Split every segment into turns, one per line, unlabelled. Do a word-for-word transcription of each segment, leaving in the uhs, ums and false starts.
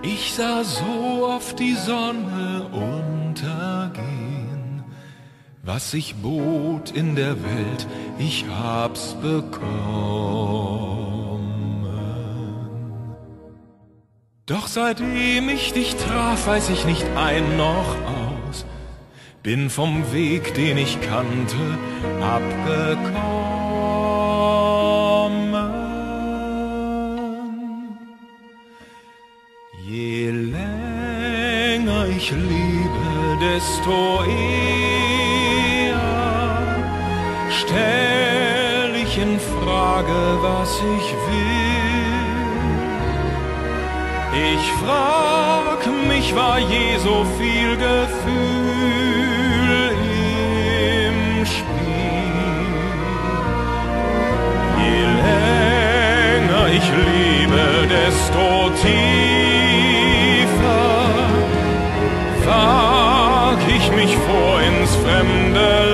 Ich sah so oft die Sonne untergehen. Was sich bot in der Welt, ich hab's bekommen. Doch seitdem ich dich traf, weiß ich nicht ein noch aus. Bin vom Weg, den ich kannte, abgekommen. Je länger ich liebe, desto eher stell ich in Frage, was ich will. Ich frag mich, war je so viel Gefühl im Spiel? Je länger ich liebe, desto tiefer wag ich mich vor ins fremde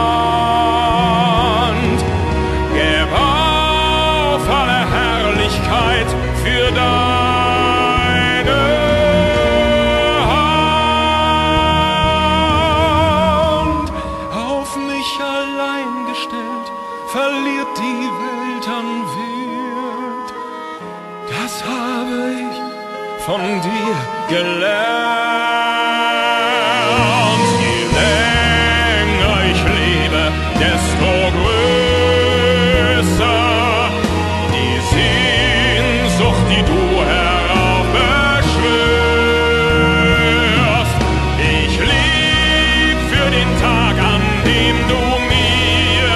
Land. Gäb auf alle Herrlichkeit für deine Hand. Auf mich allein gestellt, verliert die Welt an Wert. Das habe ich von dir gelernt. Je länger ich lebe, desto größer die Sehnsucht, die du heraufbeschwörst. Ich lieb für den Tag, an dem du mir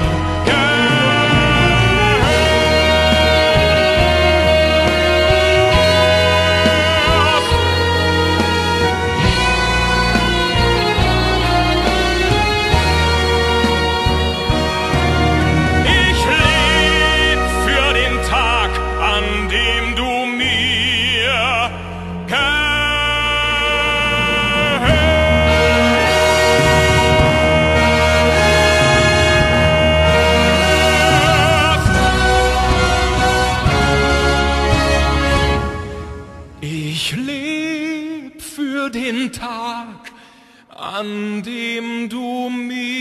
Ich leb für den Tag, an dem du mir